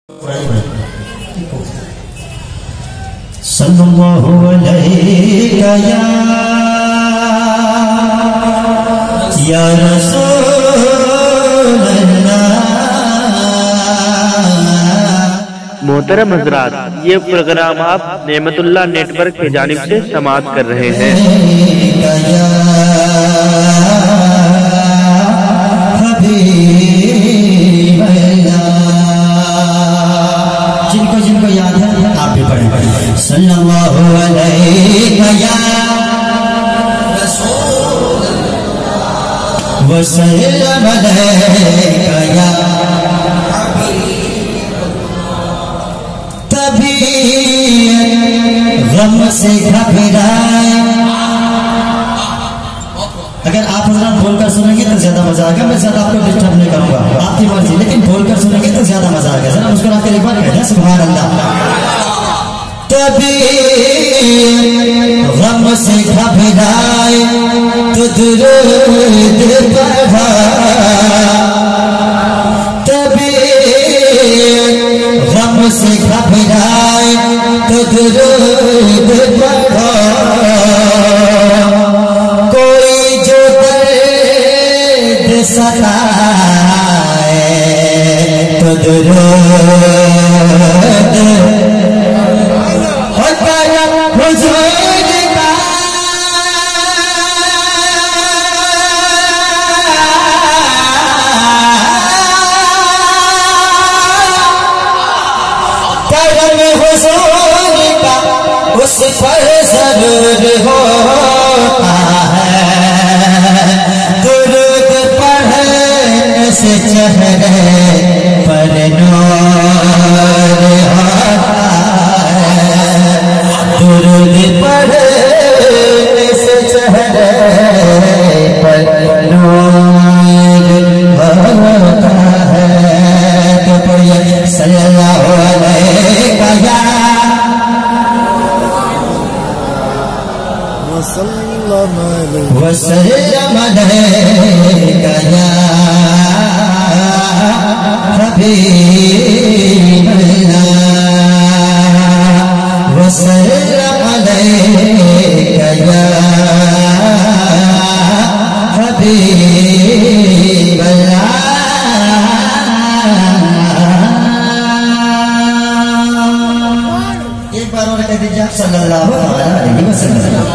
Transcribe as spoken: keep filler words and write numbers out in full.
सल्लल्लाहु अलैहि या रसूलल्लाह। मोहतरम हज़रात, ये प्रोग्राम आप नेमतुल्लाह नेटवर्क की जानिब से समाअत कर रहे हैं। जिनको जिनको याद है आप भी पढ़ें। सल्लल्लाहु अलैहि वसल्लम अलैका तभी गम से घबराए। अगर आप हज़रात बोलकर सुनेंगे तो ज्यादा मजा आएगा। मैं ज्यादा आपको डिस्टर्ब नहीं करूंगा, आपकी मर्जी, लेकिन बोलकर सुनेंगे तो ज्यादा मजा आएगा। जरा मुस्कुरा कर एक बार कहना सुभान अल्लाह। तभी गम से घबराए तो दुरूद पढ़ा, तभी गम से घबराए तो दुरूद पढ़ा। कोई जो दर्द सताए तो दुरूद उस पर जरूर होता है। दुरूद पढ़ने से चेहरे पर नूर होता है। दुरूद पढ़ने से चेहरे पर नूर होता है। तो पढ़िए सल्लल्लाहु अलैहि वसल्लम अलैका या हबीबल्लाह। वसल्लम अलैका या हबीबल्लाह। एक बार और कह दीजिए आप सल्लल्लाहु अलैहि वसल्लम।